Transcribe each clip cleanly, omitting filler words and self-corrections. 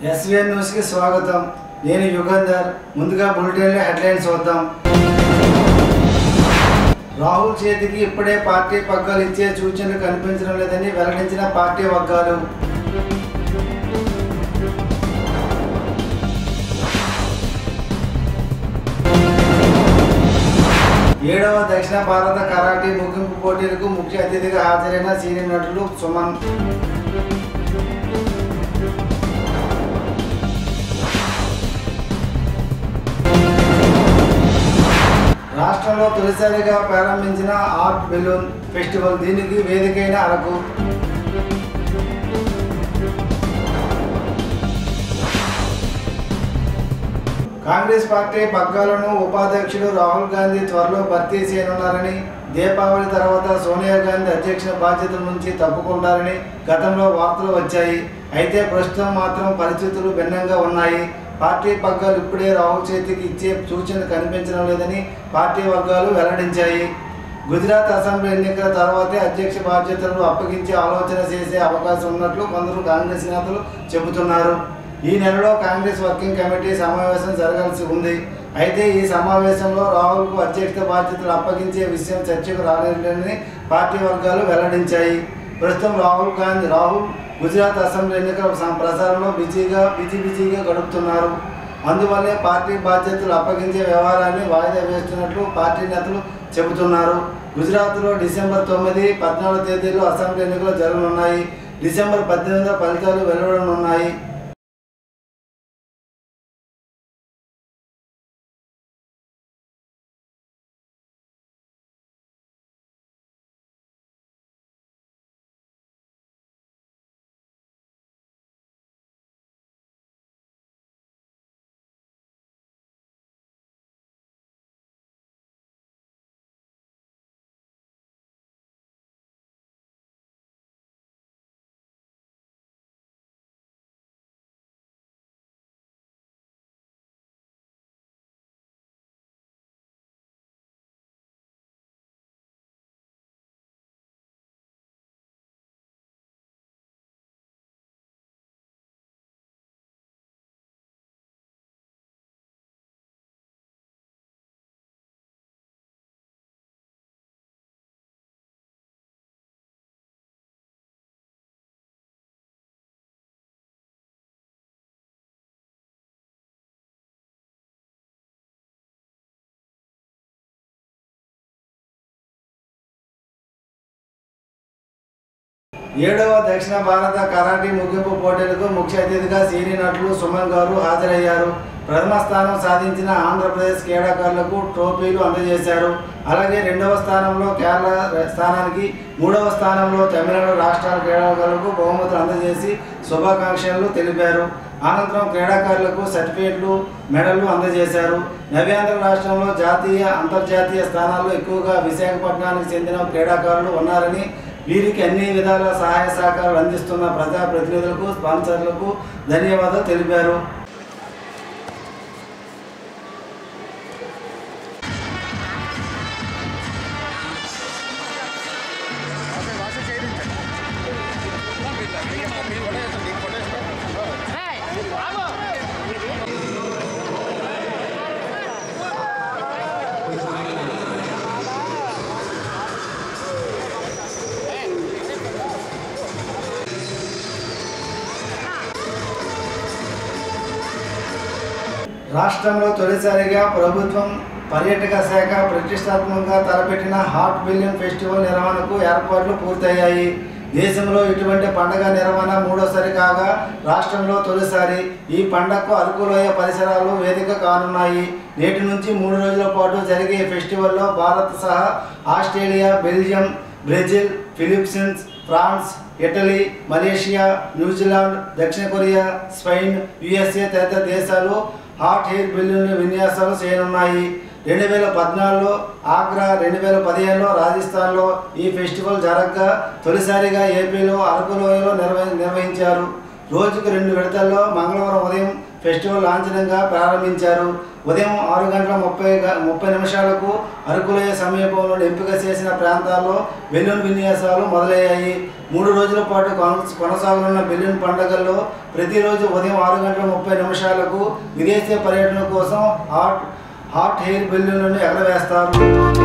SVN news కి స్వాగతం. నేను యుగంధర్. ముందుగా బులెటిన్ హెడ్లైన్స్ చూద్దాం. రాహుల్ చేతికి ఇప్పుడే పార్టీ పగ్గాలు ఇచ్చే సూచనలు కనిపించడం లేదని వెల్లడించిన పార్టీ వర్గాలు. ఏడవ దక్షిణ భారత కరాటే ముగింపు పోటీలకు ముఖ్య అతిథిగా హాజరైన సీనియర్ నటులు సుమన్. రాష్ట్రంలో తొలిసారిగా ప్రారంభించిన ఆర్ట్ బెలూన్ ఫెస్టివల్, దీనికి వేదికైన అరకు. కాంగ్రెస్ పార్టీ పగ్గాలను ఉపాధ్యక్షుడు రాహుల్ గాంధీ త్వరలో భర్తీ చేయనున్నారని, దీపావళి తర్వాత సోనియా గాంధీ అధ్యక్ష బాధ్యతల నుంచి తప్పుకుంటారని గతంలో వార్తలు వచ్చాయి. అయితే ప్రస్తుతం మాత్రం పరిస్థితులు భిన్నంగా ఉన్నాయి. పార్టీ పగ్గాలు ఇప్పుడే రాహుల్ చేతికి ఇచ్చే సూచన కనిపించడం లేదని పార్టీ వర్గాలు వెల్లడించాయి. గుజరాత్ అసెంబ్లీ ఎన్నికల తర్వాతే అధ్యక్ష బాధ్యతలను అప్పగించే ఆలోచన చేసే అవకాశం ఉన్నట్లు కొందరు కాంగ్రెస్ నేతలు చెబుతున్నారు. ఈ నెలలో కాంగ్రెస్ వర్కింగ్ కమిటీ సమావేశం జరగాల్సి ఉంది. అయితే ఈ సమావేశంలో రాహుల్కు అధ్యక్ష బాధ్యతలు అప్పగించే విషయం చర్చకు రాలేదని పార్టీ వర్గాలు వెల్లడించాయి. ప్రస్తుతం రాహుల్ గుజరాత్ అసెంబ్లీ ఎన్నికల ప్రచారంలో బిజీగా గడుపుతున్నారు. అందువల్లే పార్టీ బాధ్యతలు అప్పగించే వ్యవహారాన్ని వాయిదా వేస్తున్నట్లు పార్టీ నేతలు చెబుతున్నారు. గుజరాత్లో డిసెంబర్ 9, 14 తేదీల్లో అసెంబ్లీ ఎన్నికలు జరగనున్నాయి. డిసెంబర్ 18 ఫలితాలు వెలువడనున్నాయి. ఏడవ దక్షిణ భారత కరాటే ముగింపు పోటీలకు ముఖ్య అతిథిగా సీనియర్ నటులు సుమన్ గారు హాజరయ్యారు. ప్రథమ స్థానం సాధించిన ఆంధ్రప్రదేశ్ క్రీడాకారులకు ట్రోఫీలు అందజేశారు. అలాగే రెండవ స్థానంలో కేరళ స్థానానికి, మూడవ స్థానంలో తమిళనాడు రాష్ట్రాల క్రీడాకారులకు బహుమతులు అందజేసి శుభాకాంక్షలు తెలిపారు. అనంతరం క్రీడాకారులకు సర్టిఫికేట్లు, మెడళ్లు అందజేశారు. నవ్యాంధ్ర రాష్ట్రంలో జాతీయ, అంతర్జాతీయ స్థానాల్లో ఎక్కువగా విశాఖపట్నానికి చెందిన క్రీడాకారులు ఉన్నారని, వీరికి అన్ని విధాల సహాయ సహకారాలు అందిస్తున్న ప్రజాప్రతినిధులకు, స్పాన్సర్లకు ధన్యవాదాలు తెలిపారు. రాష్ట్రంలో తొలిసారిగా ప్రభుత్వం పర్యాటక శాఖ ప్రతిష్టాత్మకంగా తలపెట్టిన హాట్ బిలియన్ ఫెస్టివల్ నిర్వహణకు ఏర్పాట్లు పూర్తయ్యాయి. దేశంలో ఇటువంటి పండుగ నిర్వహణ మూడోసారి కాగా రాష్ట్రంలో తొలిసారి. ఈ పండుగకు అరకులోయ పరిసరాలు వేదిక కానున్నాయి. నేటి నుంచి 3 రోజుల పాటు జరిగే ఫెస్టివల్లో భారత్ సహా Australia, Belgium, Brazil, Philippines, France, Italy, Malaysia, New Zealand, దక్షిణ కొరియా, స్పెయిన్, USA తదితర దేశాలు హాట్ ఎయిర్ బెలూన్ విన్యాసాలు చేయనున్నాయి. 2014లో ఆగ్రా, 2015లో రాజస్థాన్లో ఈ ఫెస్టివల్ జరగగా తొలిసారిగా ఏపీలో అరకులోయలో నిర్వహించారు. రోజుకు 2 విడతల్లో మంగళవారం ఉదయం ఫెస్టివల్ లాంఛనంగా ప్రారంభించారు. ఉదయం 6:30 అరకులోయ సమీపంలో ఎంపిక చేసిన ప్రాంతాల్లో బెలూన్ విన్యాసాలు మొదలయ్యాయి. 3 రోజుల పాటు కొనసాగనున్న బెలూన్ పండుగల్లో ప్రతిరోజు ఉదయం 6:30 విదేశీ పర్యటన కోసం హాట్ ఎయిర్ బెలూన్లను ఎగరవేస్తారు.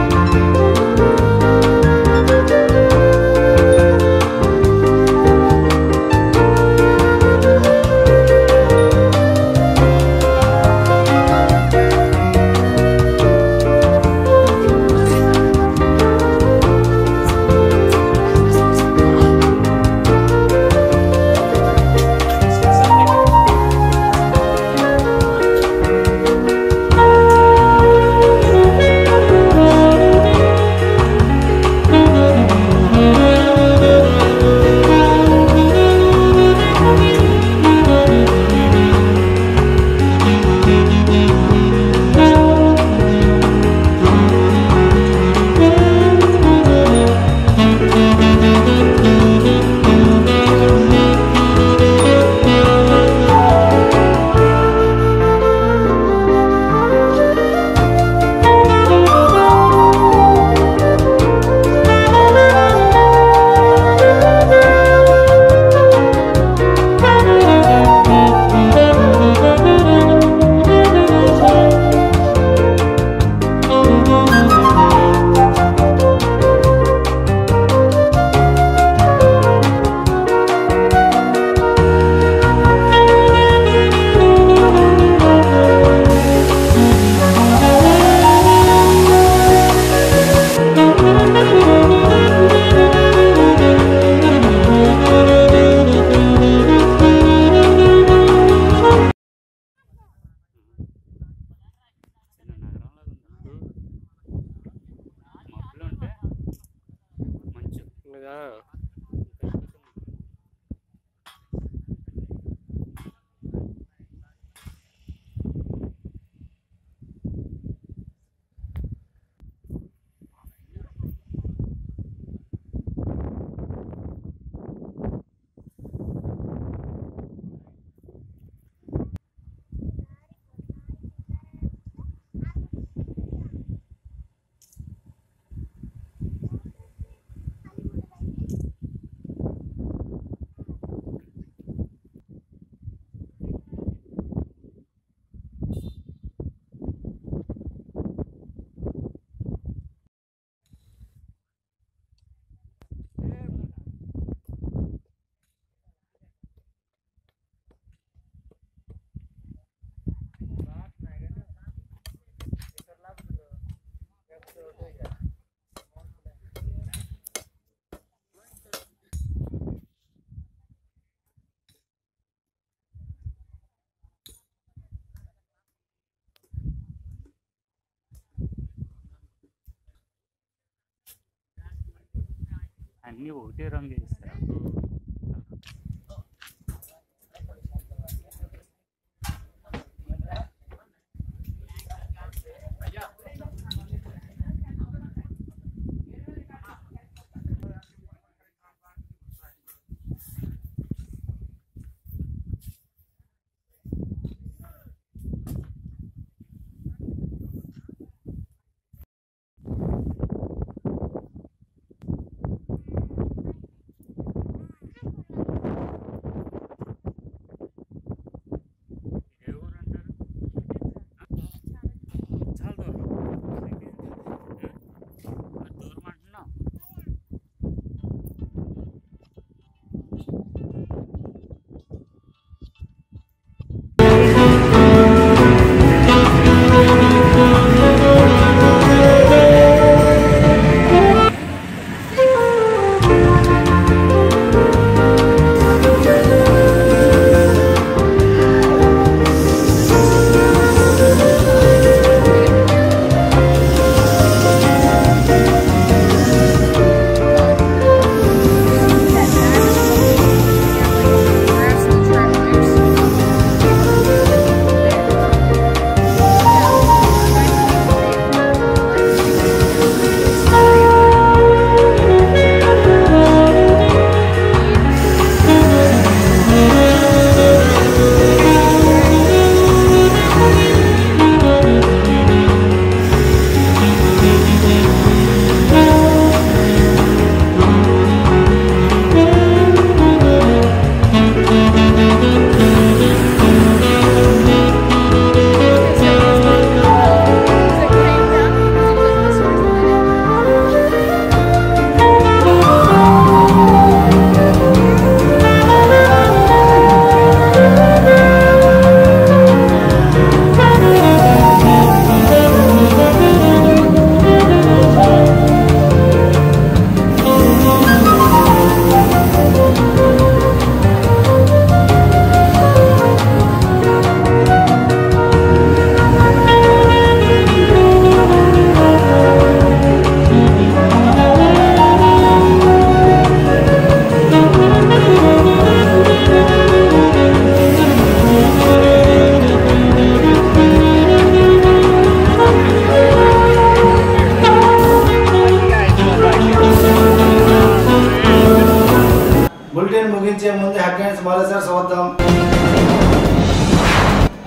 అన్నీ ఒకటే రంగు వేస్తారు.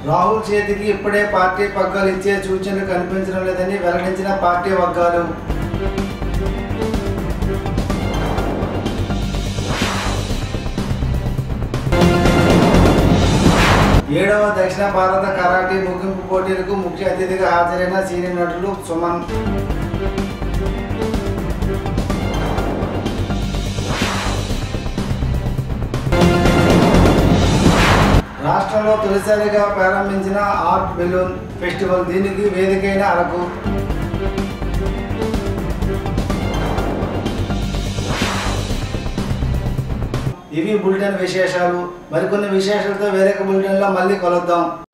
రాహుల్ చేతికి ఇప్పుడే పార్టీ పగ్గాలు ఇచ్చే సూచనలు కనిపించడం లేదని వెల్లడించిన పార్టీ వర్గాలు. ఏడవ దక్షిణ భారత కరాటే ముగింపు పోటీలకు ముఖ్య అతిథిగా హాజరైన సీనియర్ నటులు సుమన్. రాష్ట్రంలో తొలిసారిగా ప్రారంభించిన ఆర్ట్ బెలూన్ ఫెస్టివల్, దీనికి వేదికైన అరకు. ఇవి బులెటిన్ విశేషాలు. మరికొన్ని విశేషాలతో వేరొక బులెటిన్లో మళ్ళీ కలుద్దాం.